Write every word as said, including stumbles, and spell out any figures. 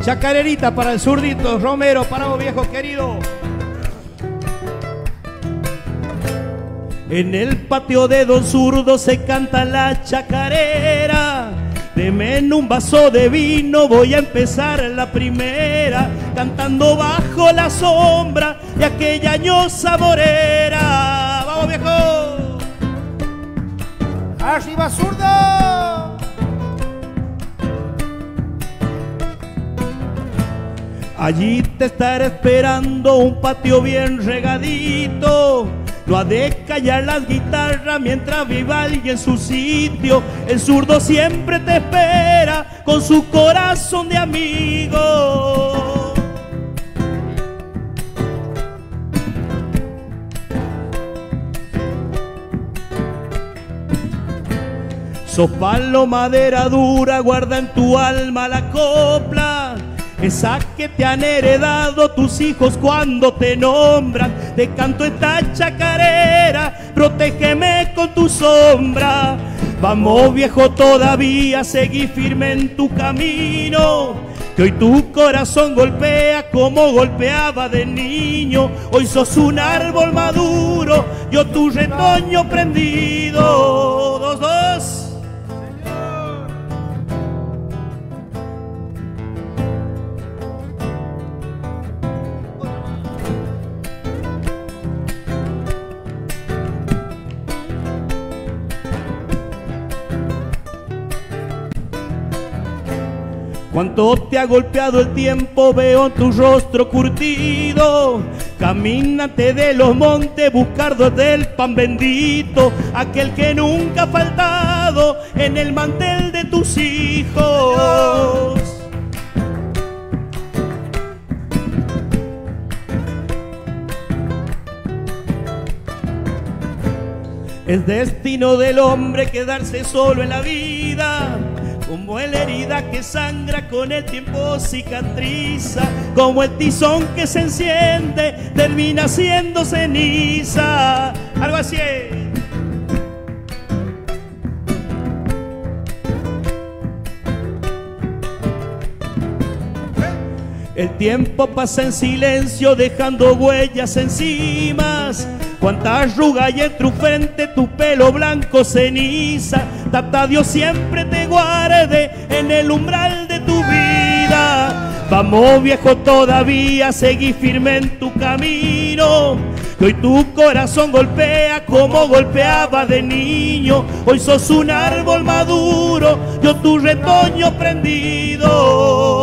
Chacarerita para el zurdito Romero, para vos viejo querido. En el patio de Don Zurdo se canta la chacarera. Deme en un vaso de vino, voy a empezar la primera, cantando bajo la sombra de aquella añosa morera. ¡Vamos viejo! ¡Arriba Zurdo! Allí te estará esperando un patio bien regadito. No ha de callar las guitarras mientras viva alguien en su sitio. El zurdo siempre te espera con su corazón de amigo. Sos palo, madera dura, guarda en tu alma la copla, esa que te han heredado tus hijos cuando te nombran. Te canto esta chacarera, protégeme con tu sombra. Vamos viejo todavía, seguí firme en tu camino, que hoy tu corazón golpea como golpeaba de niño. Hoy sos un árbol maduro, yo tu retoño prendido. Dos, dos. Cuánto te ha golpeado el tiempo, veo tu rostro curtido. Camínate de los montes, buscardo del pan bendito, aquel que nunca ha faltado en el mantel de tus hijos. Es destino del hombre quedarse solo en la vida, como la herida que sangra con el tiempo cicatriza, como el tizón que se enciende termina siendo ceniza. Algo así es. El tiempo pasa en silencio dejando huellas encima. Cuánta arruga hay en tu frente, tu pelo blanco ceniza. Tata Dios siempre te guarde en el umbral de tu vida. Vamos viejo todavía, seguí firme en tu camino, que hoy tu corazón golpea como golpeaba de niño. Hoy sos un árbol maduro, yo tu retoño prendido.